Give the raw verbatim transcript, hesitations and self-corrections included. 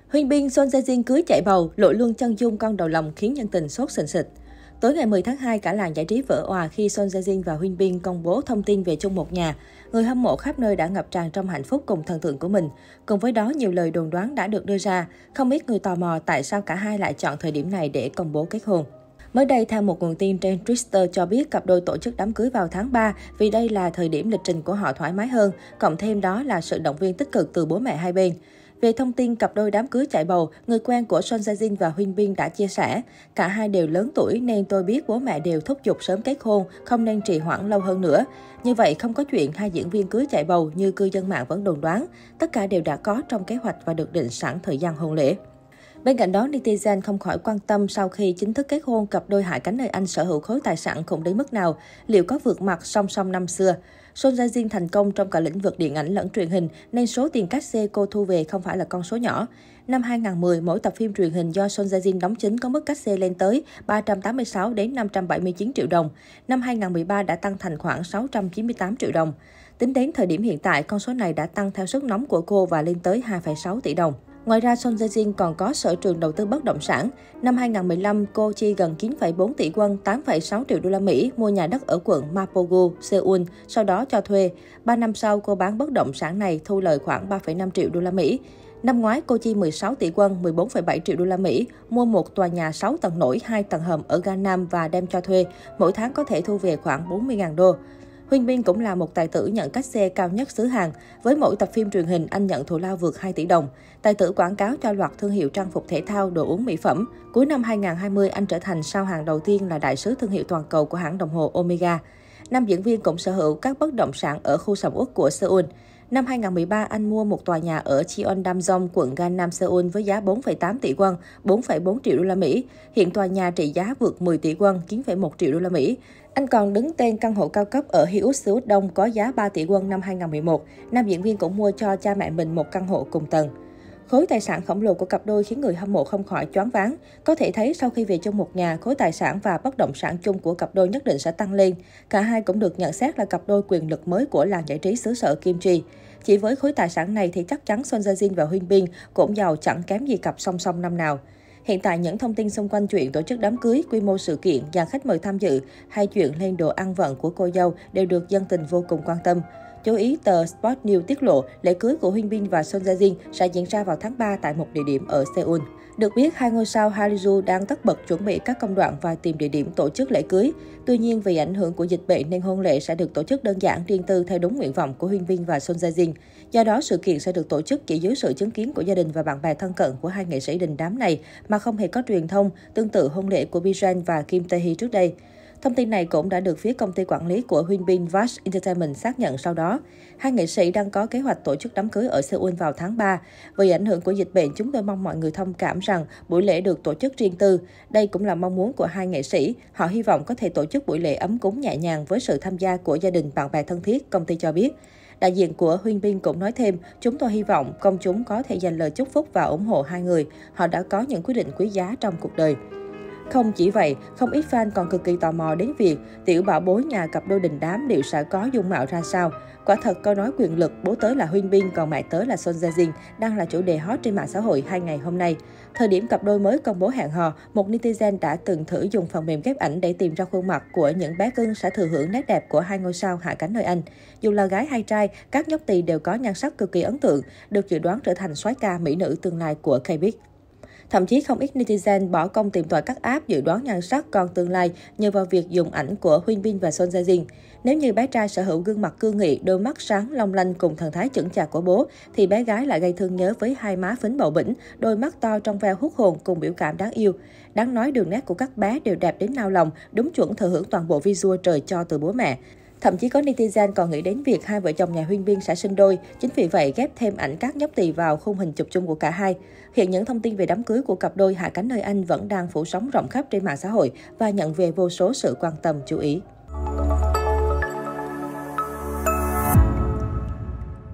Huyên Bin, Son Jae Jin cưới chạy bầu, lộ luôn chân dung con đầu lòng khiến nhân tình sốt sình sịch. Tối ngày mười tháng hai, cả làng giải trí vỡ òa khi Son Jae Jin và Huyên Bin công bố thông tin về chung một nhà. Người hâm mộ khắp nơi đã ngập tràn trong hạnh phúc cùng thần tượng của mình. Cùng với đó, nhiều lời đồn đoán đã được đưa ra. Không ít người tò mò tại sao cả hai lại chọn thời điểm này để công bố kết hôn. Mới đây, theo một nguồn tin trên Twitter cho biết cặp đôi tổ chức đám cưới vào tháng ba vì đây là thời điểm lịch trình của họ thoải mái hơn, cộng thêm đó là sự động viên tích cực từ bố mẹ hai bên. Về thông tin cặp đôi đám cưới chạy bầu, người quen của Son Jae Jin và Huyên Bin đã chia sẻ, cả hai đều lớn tuổi nên tôi biết bố mẹ đều thúc giục sớm kết hôn, không nên trì hoãn lâu hơn nữa. Như vậy không có chuyện hai diễn viên cưới chạy bầu như cư dân mạng vẫn đồn đoán, tất cả đều đã có trong kế hoạch và được định sẵn thời gian hôn lễ. Bên cạnh đó, netizen không khỏi quan tâm sau khi chính thức kết hôn, cặp đôi hạ cánh nơi Anh sở hữu khối tài sản khủng đến mức nào, liệu có vượt mặt song song năm xưa. Son Jae Jin thành công trong cả lĩnh vực điện ảnh lẫn truyền hình nên số tiền cát xê cô thu về không phải là con số nhỏ. Năm hai nghìn không trăm mười, mỗi tập phim truyền hình do Son Jae Jin đóng chính có mức cát xê lên tới ba trăm tám mươi sáu đến năm trăm bảy mươi chín triệu đồng. Năm hai nghìn không trăm mười ba đã tăng thành khoảng sáu trăm chín mươi tám triệu đồng. Tính đến thời điểm hiện tại, con số này đã tăng theo sức nóng của cô và lên tới hai phẩy sáu tỷ đồng. Ngoài ra, Son Jae Jin còn có sở trường đầu tư bất động sản. Năm hai nghìn không trăm mười lăm, cô chi gần chín phẩy bốn tỷ won, tám phẩy sáu triệu đô la Mỹ mua nhà đất ở quận Mapogu, Seoul, sau đó cho thuê. Ba năm sau, cô bán bất động sản này thu lời khoảng ba phẩy năm triệu đô la Mỹ. Năm ngoái, cô chi mười sáu tỷ won, mười bốn phẩy bảy triệu đô la Mỹ mua một tòa nhà sáu tầng nổi, hai tầng hầm ở Gangnam và đem cho thuê. Mỗi tháng có thể thu về khoảng bốn mươi nghìn đô. Huyên Bin cũng là một tài tử nhận cát xê cao nhất xứ Hàn. Với mỗi tập phim truyền hình, anh nhận thù lao vượt hai tỷ đồng. Tài tử quảng cáo cho loạt thương hiệu trang phục thể thao, đồ uống mỹ phẩm. Cuối năm hai nghìn không trăm hai mươi, anh trở thành sao Hàn đầu tiên là đại sứ thương hiệu toàn cầu của hãng đồng hồ Omega. Nam diễn viên cũng sở hữu các bất động sản ở khu sầm uất của Seoul. Năm hai nghìn không trăm mười ba, anh mua một tòa nhà ở Cheongdam-dong, quận Gangnam, Seoul với giá bốn phẩy tám tỷ won, bốn phẩy bốn triệu đô la Mỹ. Hiện tòa nhà trị giá vượt mười tỷ won, chín phẩy một triệu đô la Mỹ. Anh còn đứng tên căn hộ cao cấp ở Hyuk, Seoul Đông có giá ba tỷ won năm hai nghìn không trăm mười một. Nam diễn viên cũng mua cho cha mẹ mình một căn hộ cùng tầng. Khối tài sản khổng lồ của cặp đôi khiến người hâm mộ không khỏi choáng váng. Có thể thấy sau khi về chung một nhà, khối tài sản và bất động sản chung của cặp đôi nhất định sẽ tăng lên. Cả hai cũng được nhận xét là cặp đôi quyền lực mới của làng giải trí xứ sở Kim Chi. Chỉ với khối tài sản này thì chắc chắn Son Jae Jin và Huyên Bin cũng giàu chẳng kém gì cặp song song năm nào. Hiện tại, những thông tin xung quanh chuyện tổ chức đám cưới, quy mô sự kiện, dàn khách mời tham dự hay chuyện lên đồ ăn vận của cô dâu đều được dân tình vô cùng quan tâm. Chú ý, tờ Sport News tiết lộ lễ cưới của Huyên Bin và Son Jae Jin sẽ diễn ra vào tháng ba tại một địa điểm ở Seoul. Được biết, hai ngôi sao Hallyu đang tất bật chuẩn bị các công đoạn và tìm địa điểm tổ chức lễ cưới. Tuy nhiên, vì ảnh hưởng của dịch bệnh nên hôn lễ sẽ được tổ chức đơn giản, riêng tư theo đúng nguyện vọng của Huyên Bin và Son Jae Jin. Do đó, sự kiện sẽ được tổ chức chỉ dưới sự chứng kiến của gia đình và bạn bè thân cận của hai nghệ sĩ đình đám này mà không hề có truyền thông, tương tự hôn lễ của Bijan và Kim Tae Hee trước đây. Thông tin này cũng đã được phía công ty quản lý của Huyên Bin Vash Entertainment xác nhận sau đó. Hai nghệ sĩ đang có kế hoạch tổ chức đám cưới ở Seoul vào tháng ba. Vì ảnh hưởng của dịch bệnh, chúng tôi mong mọi người thông cảm rằng buổi lễ được tổ chức riêng tư. Đây cũng là mong muốn của hai nghệ sĩ. Họ hy vọng có thể tổ chức buổi lễ ấm cúng nhẹ nhàng với sự tham gia của gia đình, bạn bè thân thiết, công ty cho biết. Đại diện của Huyên Bin cũng nói thêm, chúng tôi hy vọng công chúng có thể dành lời chúc phúc và ủng hộ hai người. Họ đã có những quyết định quý giá trong cuộc đời. Không chỉ vậy, không ít fan còn cực kỳ tò mò đến việc tiểu bảo bối nhà cặp đôi đình đám liệu sẽ có dung mạo ra sao. Quả thật, câu nói quyền lực bố tớ là Huyên Bin còn mẹ tớ là Son Jae Jin đang là chủ đề hot trên mạng xã hội hai ngày hôm nay. Thời điểm cặp đôi mới công bố hẹn hò, một netizen đã từng thử dùng phần mềm ghép ảnh để tìm ra khuôn mặt của những bé cưng sẽ thừa hưởng nét đẹp của hai ngôi sao hạ cánh nơi Anh. Dù là gái hay trai, các nhóc tỳ đều có nhan sắc cực kỳ ấn tượng, được dự đoán trở thành soái ca mỹ nữ tương lai của K-pop. Thậm chí không ít netizen bỏ công tìm tòi các app dự đoán nhan sắc con tương lai nhờ vào việc dùng ảnh của Huyên Bin và Son Jae Jin. Nếu như bé trai sở hữu gương mặt cương nghị, đôi mắt sáng long lanh cùng thần thái chững chạc của bố, thì bé gái lại gây thương nhớ với hai má phấn bầu bĩnh, đôi mắt to trong veo hút hồn cùng biểu cảm đáng yêu. Đáng nói đường nét của các bé đều đẹp đến nao lòng, đúng chuẩn thừa hưởng toàn bộ visual trời cho từ bố mẹ. Thậm chí có netizen còn nghĩ đến việc hai vợ chồng nhà Huyên Bin sẽ sinh đôi, chính vì vậy ghép thêm ảnh các nhóc tỳ vào khung hình chụp chung của cả hai. Hiện những thông tin về đám cưới của cặp đôi hạ cánh nơi Anh vẫn đang phủ sóng rộng khắp trên mạng xã hội và nhận về vô số sự quan tâm chú ý.